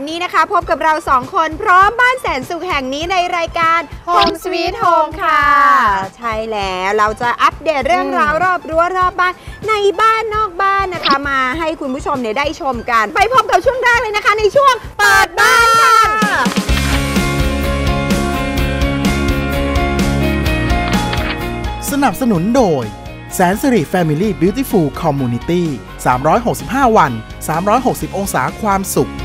นี้นะคะพบกับเรา2คนพร้อมบ้านแสนสุขแห่งนี้ในรายการ Home Sweet Home ค่ะใช่แล้วเราจะอัปเดตเรื่องราวรอบรั้วรอบบ้านในบ้านนอกบ้านนะคะมาให้คุณผู้ชมเนี่ยได้ชมกันไปพบกับช่วงแรกเลยนะคะในช่วงเปิดบ้านค่ะสนับสนุนโดยแสนสิริ Family Beautiful Community 365 วัน 360 องศาความสุข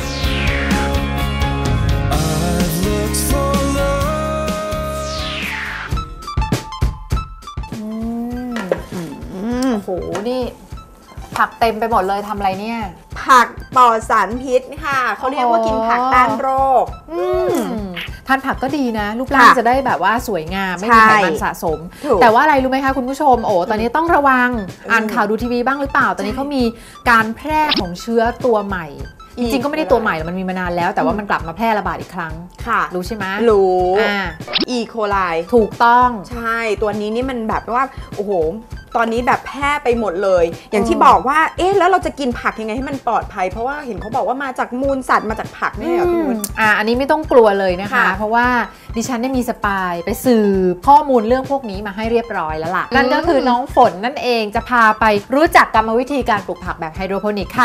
โอ้โหนี่ผักเต็มไปหมดเลยทำอะไรเนี่ยผักปลอดสารพิษค่ะเขาเรียกว่ากินผักต้านโรคทานผักก็ดีนะรูปร่างจะได้แบบว่าสวยงามไม่มีไขมันสะสมแต่ว่าอะไรรู้ไหมคะคุณผู้ชมตอนนี้ต้องระวังอ่านข่าวดูทีวีบ้างหรือเปล่าตอนนี้เขามีการแพร่ของเชื้อตัวใหม่จริงๆก็ไม่ได้ตัวใหม่มันมีมานานแล้วแต่ว่ามันกลับมาแพร่ระบาดอีกครั้งค่ะรู้ใช่ไหมรู้อีโคไลถูกต้องใช่ตัวนี้นี่มันแบบว่าโอ้โหตอนนี้แบบแพร่ไปหมดเลยอย่างที่บอกว่าแล้วเราจะกินผักยังไงให้มันปลอดภัยเพราะว่าเห็นเขาบอกว่ามาจากมูลสัตว์มาจากผักนี่เหรอพี่นุ่นอันนี้ไม่ต้องกลัวเลยนะคะเพราะว่าดิฉันได้มีสปายไปสืบข้อมูลเรื่องพวกนี้มาให้เรียบร้อยแล้วล่ะนั่นก็คือน้องฝนนั่นเองจะพาไปรู้จักกรรมวิธีการปลูกผักแบบไฮโดรโปนิกค่ะ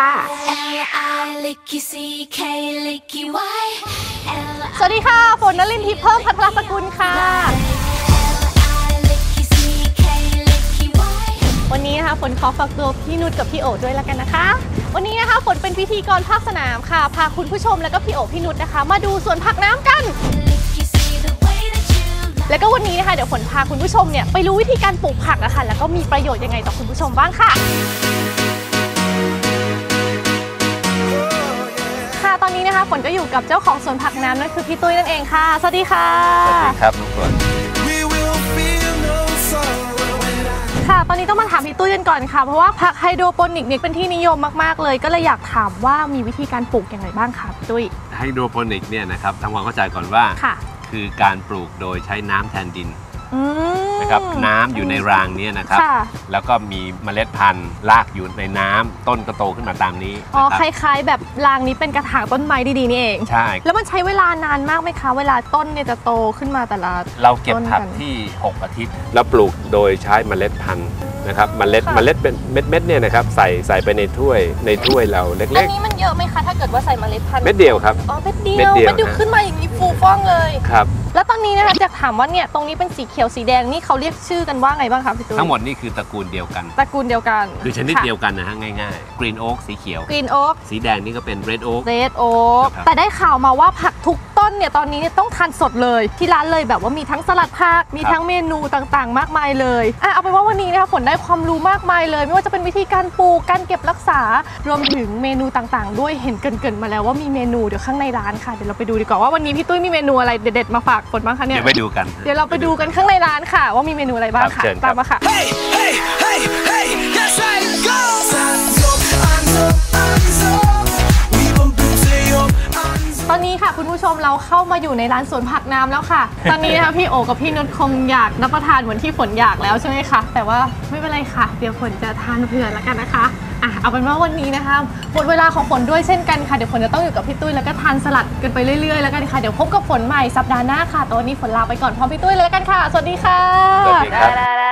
สวัสดีค่ะฝนนลินทิพย์เพิ่มพัทรสกุลค่ะวันนี้นะคะฝนขอฝากตัวพี่นุชกับพี่โอด้วยแล้วกันนะคะวันนี้นะคะฝนเป็นพิธีกรภาคสนามค่ะพาคุณผู้ชมแล้วก็พี่โอพี่นุชนะคะมาดูสวนผักน้ำกันแล้วก็วันนี้นะคะเดี๋ยวฝนพาคุณผู้ชมเนี่ยไปรู้วิธีการปลูกผักนะคะแล้วก็มีประโยชน์ยังไงต่อคุณผู้ชมบ้างค่ะค่ะตอนนี้นะคะฝนก็อยู่กับเจ้าของสวนผักน้ำนั่นคือพี่ตุ้ยนั่นเองค่ะสวัสดีค่ะสวัสดีครับทุกคนค่ะตอนนี้ต้องมาถามพี่ตุ้ยกันก่อนค่ะเพราะว่าผักไฮโดรโปนิกเนี่ยเป็นที่นิยมมากๆเลยก็เลยอยากถามว่ามีวิธีการปลูกยังไงบ้างคะพี่ตุ้ยไฮโดรโปนิกเนี่ยนะครับทำความเข้าใจก่อนว่าคือการปลูกโดยใช้น้ำแทนดินนะครับน้ำอยู่ในรางนี้นะครับแล้วก็มีเมล็ดพันธุ์รากอยู่ในน้ำต้นก็โตขึ้นมาตามนี้คล้ายๆแบบรางนี้เป็นกระถางต้นไม้ดีๆนี่เองใช่แล้วมันใช้เวลานานมากไหมคะเวลาต้นเนี่ยจะโตขึ้นมาแต่ละเราเก็บผักที่6 อาทิตย์แล้วปลูกโดยใช้เมล็ดพันธุ์นะครับเมล็ดเป็นเม็ดเนี่ยนะครับใส่ไปในถ้วยเราเล็กๆอันนี้มันเยอะไหมคะถ้าเกิดว่าใส่เมล็ดพันธุ์เม็ดเดียวครับเม็ดเดียวขึ้นมาอย่างนี้ฟูฟ่องเลยครับแล้วตอนนี้นะคะจะถามว่าเนี่ยตรงนี้เป็นสีเขียวสีแดงนี่เขาเรียกชื่อกันว่าไงบ้างคะพี่ตุ้ยทั้งหมดนี่คือตระกูลเดียวกันคือชนิดเดียวกันนะฮะง่ายๆกรีนโอ๊กสีเขียวกรีนโอ๊กสีแดงนี่ก็เป็นเรดโอ๊กแต่ได้ข่าวมาว่าผักทุกต้นเนี่ยตอนนี้ต้องทานสดเลยที่ร้านเลยแบบว่ามีทั้งสลัดผักมีทั้งเมนูต่างๆมากมายเลยเอาเป็นว่าวันนี้นะคะฝนได้ความรู้มากมายเลยไม่ว่าจะเป็นวิธีการปลูกการเก็บรักษารวมถึงเมนูต่างๆด้วยเห็นเกินมาแล้วว่ามีเมนูเดี๋ยวข้างในร้านค่ะเดี๋ยวเราไปดูดีกว่าว่าวันนี้พี่ตุ้ยมีเมนูอะไรเด็ดๆมาฝากฝนบ้างคะเนี่ยเดี๋ยวไปดูกันเดี๋ยวเราไปดูกันข้างในร้านค่ะว่ามีเมนูอะไรบ้างค่ะตามมาค่ะตอนนี้ค่ะคุณผู้ชมเราเข้ามาอยู่ในร้านสวนผักน้ำแล้วค่ะตอนนี้นะคะพี่โอกับพี่นุชคงอยากรับประทานเหมือนที่ฝนอยากแล้วใช่ไหมคะแต่ว่าไม่เป็นไรค่ะเดี๋ยวฝนจะทานเผื่อแล้วกันนะคะเอาเป็นว่าวันนี้นะคะหมดเวลาของฝนด้วยเช่นกันค่ะเดี๋ยวฝนจะต้องอยู่กับพี่ตุ้ยแล้วก็ทานสลัดกันไปเรื่อยๆแล้วกันค่ะเดี๋ยวพบกับฝนใหม่สัปดาห์หน้าค่ะตอนนี้ฝนลาไปก่อนพร้อมพี่ตุ้ยเลยแล้วกันค่ะสวัสดีค่ะสวัสดีครับ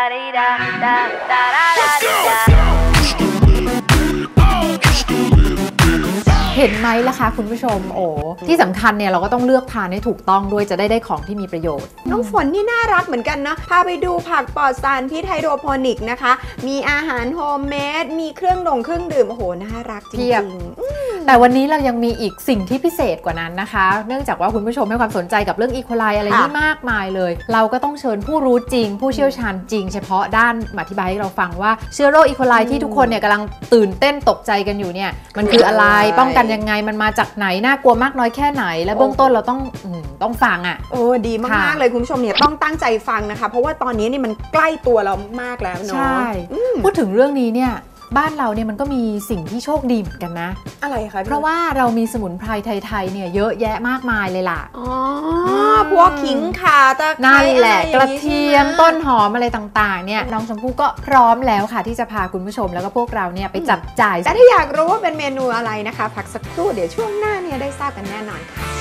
เห็นไหมล่ะคะคุณผู้ชมที่สำคัญเนี่ยเราก็ต้องเลือกทานให้ถูกต้องด้วยจะได้ของที่มีประโยชน์น้องฝนนี่น่ารักเหมือนกันนะพาไปดูผักปลอดสารพิษไฮโดรโปนิกนะคะมีอาหารโฮมเมดมีเครื่องดื่มโอ้โหน่ารักจริงๆแต่วันนี้เรายังมีอีกสิ่งที่พิเศษกว่านั้นนะคะเนื่องจากว่าคุณผู้ชมให้ความสนใจกับเรื่องอีโคไลอะไรนี่มากมายเลยเราก็ต้องเชิญผู้รู้จริงผู้เชี่ยวชาญจริงเฉพาะด้านมาอธิบายให้เราฟังว่าเชื้อโรคอีโคไลที่ทุกคนเนี่ยกำลังตื่นเต้นตกใจกันอยู่เนี่ยมันคืออะไรป้องกันยังไงมันมาจากไหนน่ากลัวมากน้อยแค่ไหนและเบื้องต้นเราต้องฟังดีมากๆเลยคุณผู้ชมเนี่ยต้องตั้งใจฟังนะคะเพราะว่าตอนนี้นี่มันใกล้ตัวเรามากแล้วเนาะใช่พูดถึงเรื่องนี้เนี่ยบ้านเราเนี่ยมันก็มีสิ่งที่โชคดีเหมือนกันนะอะไรคะเพราะว่าเรามีสมุนไพรไทยๆเนี่ยเยอะแยะมากมายเลยล่ะอ๋อพวกขิงข่าตะไคร้นั่นแหละอไอกระย่างนี้เทียมใช่ไหต้นหอมอะไรต่างๆเนี่ยน้องชมพู่ก็พร้อมแล้วค่ะที่จะพาคุณผู้ชมแล้วก็พวกเราเนี่ยไปจับจ่ายแต่ถ้าอยากรู้ว่าเป็นเมนูอะไรนะคะพักสักครู่เดี๋ยวช่วงหน้าเนี่ยได้ทราบกันแน่นอนค่ะ